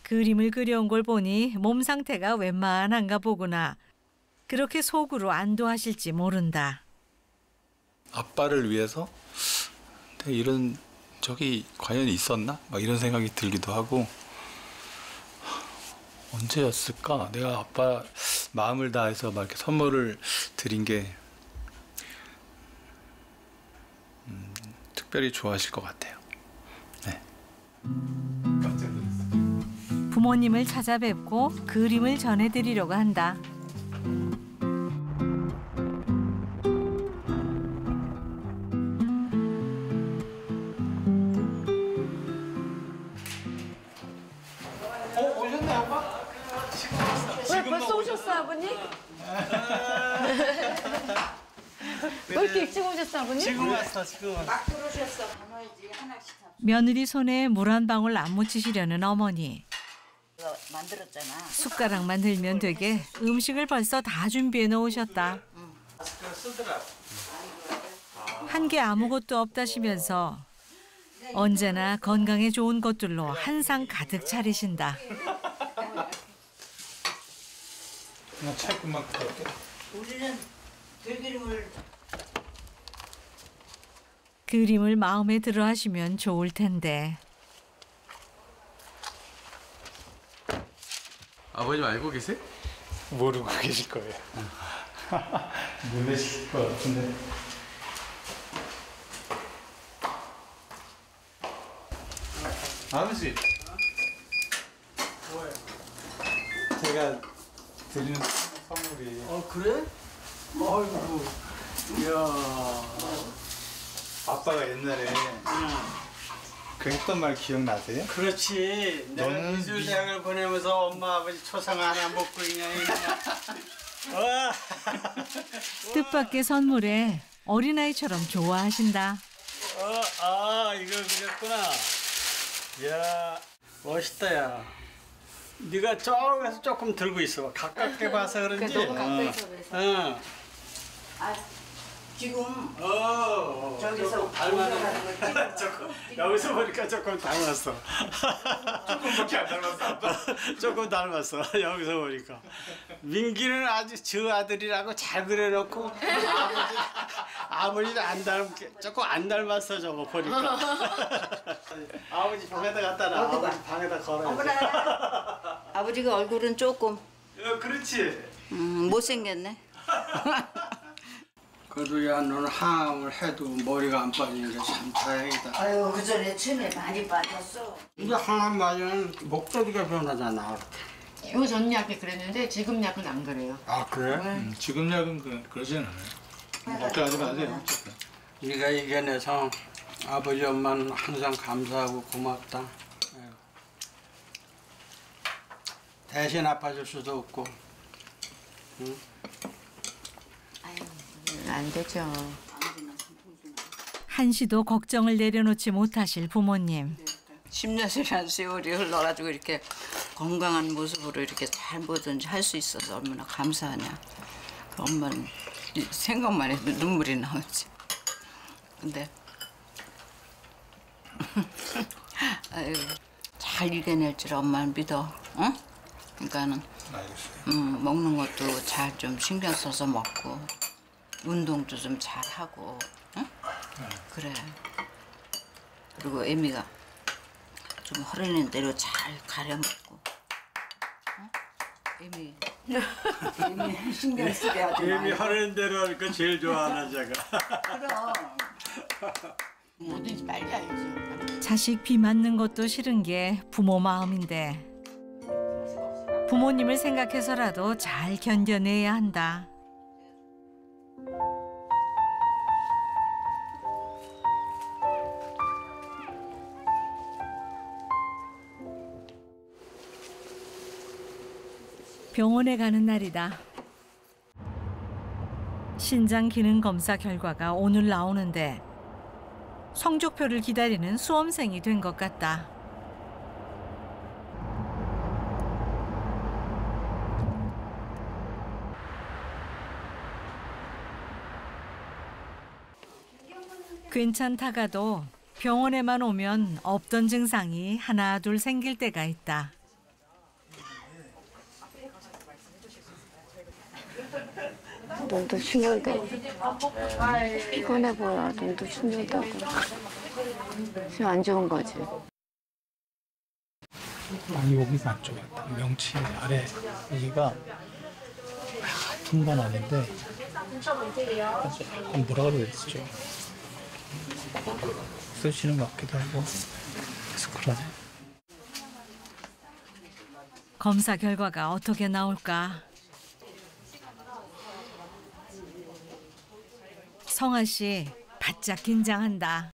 그림을 그려온 걸 보니 몸 상태가 웬만한가 보구나. 그렇게 속으로 안도하실지 모른다. 아빠를 위해서 내가 이런 적이 과연 있었나? 막 이런 생각이 들기도 하고 언제였을까? 내가 아빠 마음을 다해서 막 이렇게 선물을 드린 게 특별히 좋아하실 것 같아요. 네. 부모님을 찾아뵙고 그림을 전해드리려고 한다. 오셨네 아빠? 왜 벌써 오셨어 아버님? 왜 이렇게 일찍 오셨어 아버님? 지금 왔어 지금. 막 들어오셨어. 담아야지 하나씩 다. 며느리 손에 물 한 방울 안 묻히시려는 어머니. 이거 만들었잖아. 숟가락만 들면 되게 음식을 벌써 다 준비해 놓으셨다. 한 게 아무것도 없다시면서 언제나 건강에 좋은 것들로 한 상 가득 차리신다. 그냥 찰끔만 부탁할게. 우리는 들기름을 그림을 마음에 들어 하시면 좋을 텐데. 아버님 알고 계세요? 모르고 계실 거예요. 놀라실 것 같은데. 아버지. 뭐예요? 제가 드리는 선물이. 그래? 아이고. 이야. 아빠가 옛날에 그 했던 말 기억나세요? 그렇지. 내가 너는 미술대학을 보내면서 엄마 아버지 초상 하나 먹고 그냥. 와. 뜻밖의 선물에 어린아이처럼 좋아하신다. 이거 그랬구나. 이야, 멋있다 야. 네가 저기서 조금 들고 있어. 가깝게 봐서 그런지. 너무 가까이서 그래서. 아 지금 저기서 닮았네. 닮았는 조금 여기서 보니까 조금 닮았어. 조금밖에 안 닮았어 아빠. 조금 닮았어. 여기서 보니까. 민기는 아주 저 아들이라고 잘 그려놓고 아버지는 안 닮게 조금 안 닮았어 저거 보니까. 아버지 방에다 갖다 놔. 어디가? 아버지 방에다 걸어. 어머나 아버지가 얼굴은 조금 그렇지. 못생겼네. 그래도 야 너는 항암을 해도 머리가 안 빠지는 게 참 다행이다. 아유 그 전에 처음에 많이 빠졌어. 이제 항암 맞으면 목소리가 변하잖아. 요 전 약이 그랬는데 지금 약은 안 그래요. 아 그래? 지금 약은 그러진 않아요. 걱정하지 마세요. 네가 이겨내서 아버지 엄마는 항상 감사하고 고맙다. 아유. 대신 아파줄 수도 없고. 응? 안 되죠. 한시도 걱정을 내려놓지 못하실 부모님. 10년이라는 세월이 흘러가지고 이렇게 건강한 모습으로 이렇게 잘 뭐든지 할 수 있어서 얼마나 감사하냐. 그 엄마는 생각만 해도 눈물이 나오지. 근데 아유, 잘 이겨낼 줄 엄마는 믿어. 응? 그러니까는 먹는 것도 잘 좀 신경 써서 먹고 운동도 좀 잘 하고. 응? 그래. 그리고 애미가 좀 허리는 대로 잘 가려 먹고. 애미 신경 쓰게 하지 마. 이미 하는 대로 하니까 제일 좋아하는 제가. 그럼 뭐든지 빨리 알지. 자식 비 맞는 것도 싫은 게 부모 마음인데 부모님을 생각해서라도 잘 견뎌내야 한다. 병원에 가는 날이다. 신장 기능 검사 결과가 오늘 나오는데 성적표를 기다리는 수험생이 된 것 같다. 괜찮다가도 병원에만 오면 없던 증상이 하나 둘 생길 때가 있다. 눈도 충혈되고 피곤해 보여. 눈도 충혈되고 지금 안 좋은 거지. 여기가 안 좋아. 명치 아래 여기가 아픈 건 아닌데 약간 뭐라 그래야 되지? 쓰시는 것 같기도 하고 그래서 그러네. 검사 결과가 어떻게 나올까? 성아 씨 바짝 긴장한다.